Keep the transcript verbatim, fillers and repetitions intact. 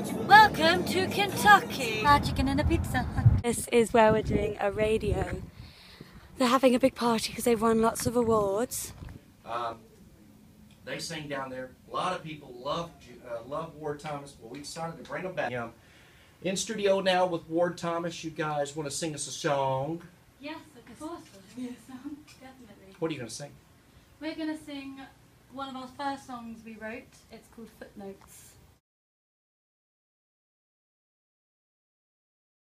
Welcome to Kentucky! Fried chicken and a pizza. This is where we're doing a radio. They're having a big party because they've won lots of awards. Um, they sing down there. A lot of people love uh, love Ward Thomas. Well, we decided to bring them back. Um, in studio now with Ward Thomas. You guys want to sing us a song? Yes, of course we'll sing a song, definitely. What are you going to sing? We're going to sing one of our first songs we wrote. It's called Footnotes.